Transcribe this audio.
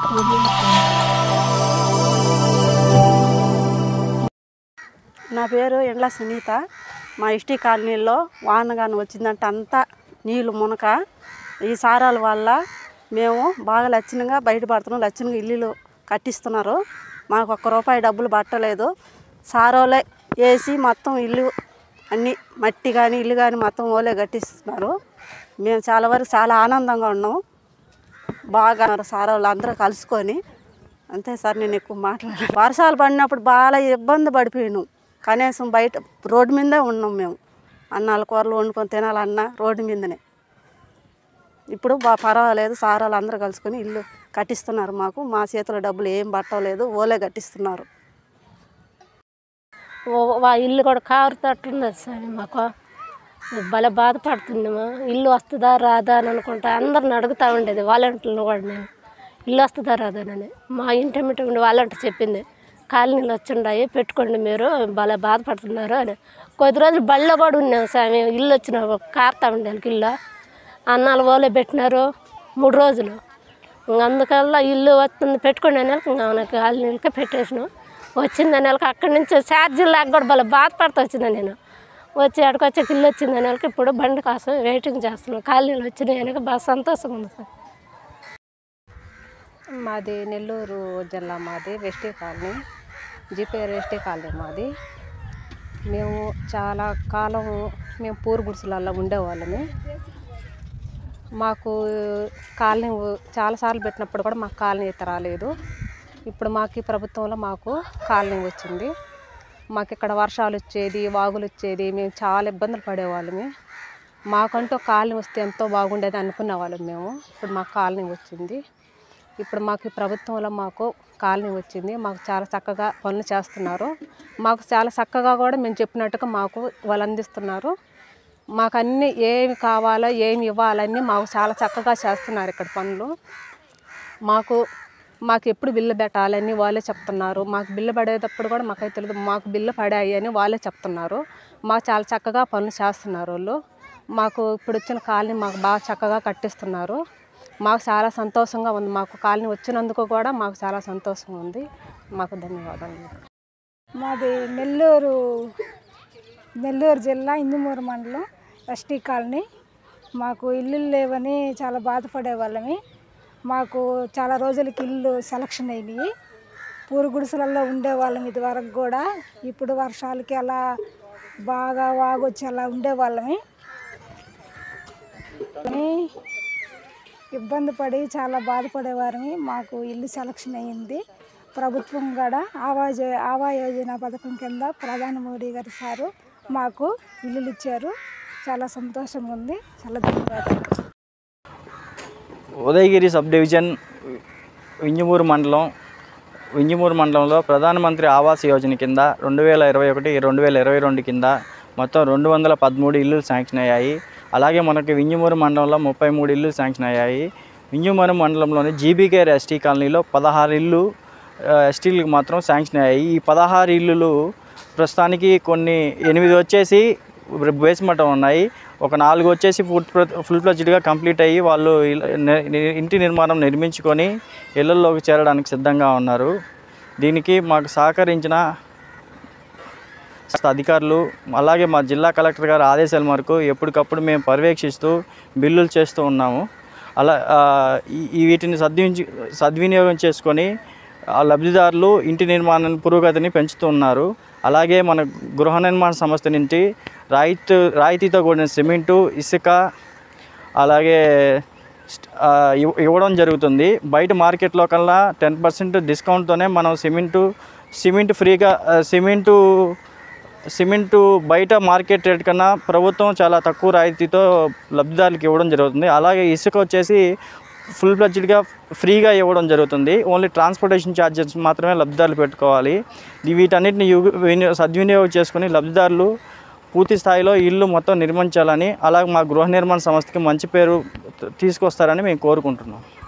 నా పేరు ఎండ్ల సునీత. మా ఎస్టీ కాలనీలో వానగాని వచ్చిందంటే అంతా నీళ్ళు మునక ఈ సారాల వల్ల మేము బాగా లక్షణంగా బయటపడుతున్నాం. లక్షణంగా ఇల్లు కట్టిస్తున్నారు. మాకు ₹1 డబ్బులు పట్టలేదు. సారోలే వేసి మొత్తం ఇల్లు అన్నీ మట్టి కానీ ఇల్లు కానీ మొత్తం ఓలే కట్టిస్తున్నారు. మేము చాలా వరకు చాలా ఆనందంగా ఉన్నాం. బాగా సారోళ్ళు అందరూ కలుసుకొని అంతే సార్. నేను ఎక్కువ మాట్లాడాను. వర్షాలు పడినప్పుడు బాగా ఇబ్బంది పడిపోయాను. కనీసం బయట రోడ్డు మీదే ఉన్నాం మేము. అన్నాలు కూరలు వండుకొని తినాలన్నా రోడ్డు మీదనే. ఇప్పుడు పర్వాలేదు. సారాలు అందరూ కలుసుకొని ఇల్లు కట్టిస్తున్నారు. మా చేతిలో డబ్బులు ఏం పట్టలేదు. ఓలే కట్టిస్తున్నారు. ఇల్లు కూడా కారుతట్టున్నది సార్. మాకు భలే బాధపడుతున్నాము. ఇల్లు వస్తుందా రాదా అని అనుకుంటా అందరిని అడుగుతూ ఉండేది. వాలంటీర్లను కూడా నేను ఇల్లు వస్తుందా రాదానని. మా ఇంటి ఉండి వాలంటీర్ చెప్పింది, కాలనీలు వచ్చిండాయి పెట్టుకోండి మీరు, భలే బాధపడుతున్నారు అని. కొద్ది రోజులు బళ్ళో కూడా ఉన్నాం సార్. మేము ఇల్లు వచ్చిన కారుతూ ఉండే ఇల్లు అన్నాలు ఓలే పెట్టినారు 3 రోజులు. అందుకల్లా ఇల్లు వస్తుంది పెట్టుకోండి అనే కాలనీలకే పెట్టేసినాం. వచ్చింది నెలకి అక్కడి నుంచి ఛార్జీలు లేక కూడా భలే బాధపడుతూ వచ్చింది. నేను వచ్చి అక్కడికి వచ్చే ఇల్లు వచ్చింది నెలకి ఇప్పుడు బండి కోసం వెయిటింగ్ చేస్తున్నాం. కాలనీలు వచ్చినాయి అని బాగా సంతోషంగా ఉంది సార్. మాది నెల్లూరు జిల్లా. మాది వెస్టీ కాలనీ, జీపీఆర్ వెస్టీ కాలనీ మాది. మేము చాలా కాలం మేము పూరు గుడిసెలలో ఉండేవాళ్ళము. మాకు కాలనీ చాలాసార్లు పెట్టినప్పుడు కూడా మాకు కాలనీ అయితే రాలేదు. ఇప్పుడు మాకు ప్రభుత్వంలో మాకు కాలనీ వచ్చింది. మాకు ఇక్కడ వర్షాలు వచ్చేది, వాగులు వచ్చేది, మేము చాలా ఇబ్బందులు పడేవాళ్ళము. మాకంటూ కాలనీ వస్తే ఎంతో బాగుండేది అనుకునే వాళ్ళం మేము. ఇప్పుడు మాకు కాలనీ వచ్చింది. ఇప్పుడు మాకు ప్రభుత్వంలో మాకు కాలనీ వచ్చింది. మాకు చాలా చక్కగా పనులు చేస్తున్నారు. మాకు చాలా చక్కగా కూడా మేము చెప్పినట్టుగా మాకు వాళ్ళు అందిస్తున్నారు. మాకు అన్నీ ఏమి కావాలో ఏమి ఇవ్వాలన్నీ మాకు చాలా చక్కగా చేస్తున్నారు ఇక్కడ పనులు. మాకు ఎప్పుడు బిల్లు పెట్టాలని వాళ్ళే చెప్తున్నారు. మాకు బిల్లు పడేటప్పుడు కూడా మాకైతే తెలియదు. మాకు బిల్లు పడాయి అని వాళ్ళే చెప్తున్నారు. మాకు చాలా చక్కగా పనులు చేస్తున్నారు వాళ్ళు. మాకు ఇప్పుడు వచ్చిన కాలనీ మాకు బాగా చక్కగా కట్టిస్తున్నారు. మాకు చాలా సంతోషంగా ఉంది. మాకు కాలనీ వచ్చినందుకు కూడా మాకు చాలా సంతోషంగా ఉంది. మాకు ధన్యవాదాలు. మాది నెల్లూరు జిల్లా ఇంజమూరు మండలం ఎస్టీ కాలనీ. మాకు ఇల్లు లేవని చాలా బాధపడేవాళ్ళమి. మాకు చాలా రోజులకి ఇల్లు సెలక్షన్ అయినాయి. పూరు గుడిసెలలో ఉండేవాళ్ళం ఇదివరకు కూడా. ఇప్పుడు వర్షాలకి అలా బాగా వాగొచ్చి అలా ఉండేవాళ్ళమి. ఇబ్బంది పడి చాలా బాధపడేవారని. మాకు ఇల్లు సెలక్షన్ అయ్యింది. ప్రభుత్వం కూడా ఆవా యోజన పథకం కింద ప్రధాని మోడీ గారు సారు మాకు ఇల్లులు ఇచ్చారు. చాలా సంతోషంగా ఉంది. చాలా ధన్యవాదాలు. ఉదయగిరి సబ్ డివిజన్ వింజమూరు మండలంలో ప్రధానమంత్రి ఆవాస్ యోజన కింద 2021-2022 కింద మొత్తం 213 ఇల్లు శాంక్షన్ అయ్యాయి. అలాగే మనకి వింజమూరు మండలంలో 33 ఇల్లు శాంక్షన్ అయ్యాయి. వింజమూరు మండలంలోని జీబీకేఆర్ ఎస్టీ కాలనీలో 16 ఇల్లు ఎస్టీలకు మాత్రం శాంక్షన్ అయ్యాయి. ఈ 16 ఇల్లులు ప్రస్తుతానికి కొన్ని 8 వచ్చేసి బేస్మెంట్ ఉన్నాయి. ఒక 4 వచ్చేసి ఫుల్ ఫ్లెడ్జ్డ్గా కంప్లీట్ అయ్యి వాళ్ళు ఇంటి నిర్మాణం నిర్మించుకొని ఇళ్లలోకి చేరడానికి సిద్ధంగా ఉన్నారు. దీనికి మాకు సహకరించిన అధికారులు అలాగే మా జిల్లా కలెక్టర్ గారి ఆదేశాల మేరకు ఎప్పటికప్పుడు మేము పర్యవేక్షిస్తూ బిల్లులు చేస్తూ ఉన్నాము. అలా వీటిని సద్వినియోగం చేసుకొని లబ్ధిదారులు ఇంటి నిర్మాణ పురోగతిని పెంచుతున్నారు. అలాగే మన గృహ నిర్మాణ సంస్థ నుంచి రాయితీతో కూడిన సిమెంటు, ఇసుక అలాగే ఇవ్వడం జరుగుతుంది. బయట మార్కెట్లో కల్లా 10% డిస్కౌంట్తోనే మనం సిమెంటు ఫ్రీగా సిమెంటు బయట మార్కెట్ రేట్ కన్నా ప్రభుత్వం చాలా తక్కువ రాయితీతో లబ్ధిదారులకు ఇవ్వడం జరుగుతుంది. అలాగే ఇసుక వచ్చేసి ఫుల్ ఫ్లెడ్జ్డ్గా ఫ్రీగా ఇవ్వడం జరుగుతుంది. ఓన్లీ ట్రాన్స్పోర్టేషన్ ఛార్జెస్ మాత్రమే లబ్ధిదారులు పెట్టుకోవాలి. వీటన్నిటిని సద్వినియోగం చేసుకుని లబ్ధిదారులు పూర్తి స్థాయిలో ఇల్లు మొత్తం నిర్మించాలని, అలాగే మా గృహ నిర్మాణ సంస్థకి మంచి పేరు తీసుకొస్తారని మేము కోరుకుంటున్నాం.